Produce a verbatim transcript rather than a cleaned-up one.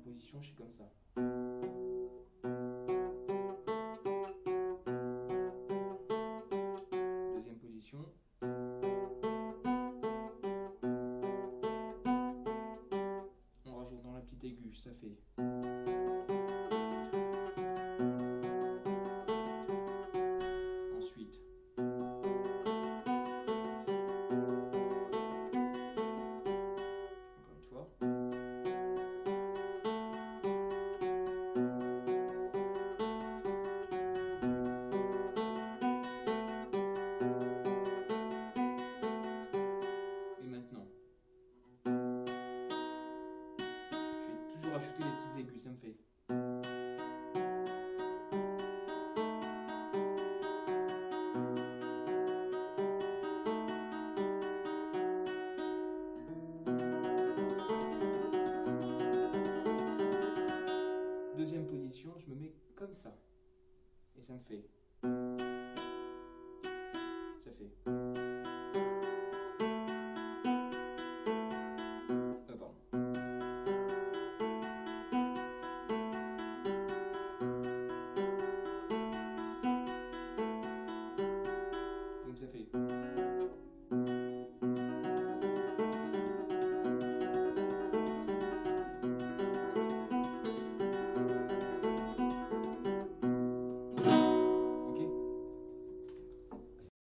position, je suis comme ça. Deuxième position. On rajoute dans la petite aiguë, ça fait. Ensuite. Encore une fois. Et maintenant. Je vais toujours rajouter les petites aiguës, ça me fait. Deuxième position, je me mets comme ça. Et ça me fait. Ça fait.